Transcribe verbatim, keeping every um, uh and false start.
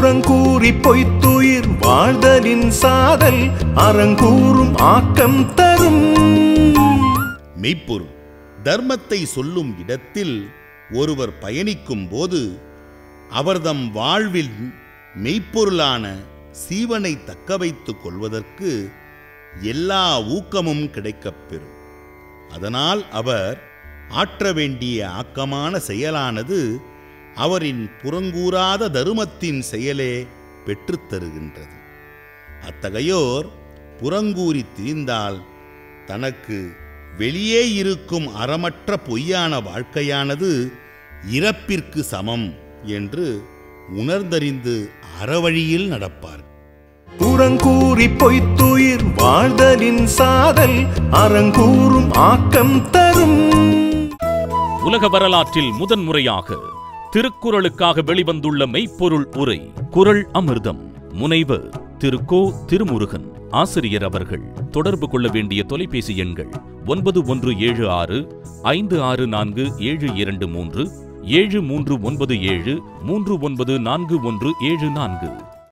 புறங்கூறி பொய்த்துயிர் வாழ்தலின் சாதல் அறங்கூறும் ஆக்கம் தரும். மெய்ப்பொருள் தர்மத்தை சொல்லும் இடத்தில் ஒருவர் பயணிக்கும் போது அவர்தம் வாழ்வில் மெய்ப்பொருளான சீவனை தக்க வைத்துக் கொள்வதற்கு எல்லா ஊக்கமும் கிடைக்கப்பெறும். அதனால் அவர் ஆற்ற வேண்டிய ஆக்கமான செயலானது அவரின் புறங்கூறாத தருமத்தின் செயலே பெற்றுத்தருகின்றது. அத்தகையோர் புறங்கூறி திரிந்தால் தனக்கு வெளியே இருக்கும் அறமற்ற பொய்யான வாழ்க்கையானது இறப்பிற்கு சமம் என்று உணர்ந்தறிந்து அறவழியில் நடப்பார். புறங்கூறி பொய்த்துயிர் வாழ்தலின் சாதல் அறங்கூறும் ஆக்கம் தரும். உலக வரலாற்றில் முதன்முறையாக திருக்குறளுக்காக வெளிவந்துள்ள மெய்ப்பொருள் உரை குறள் அமிர்தம். முனைவர் திரு கோ திருமுருகன் ஆசிரியர் அவர்கள். தொடர்பு கொள்ள வேண்டிய தொலைபேசி எண்கள் ஒன்பது ஒன்று ஏழு ஆறு ஐந்து ஆறு நான்கு ஏழு இரண்டு மூன்று, ஏழு மூன்று ஒன்பது ஏழு மூன்று ஒன்பது நான்கு ஒன்று ஏழு நான்கு.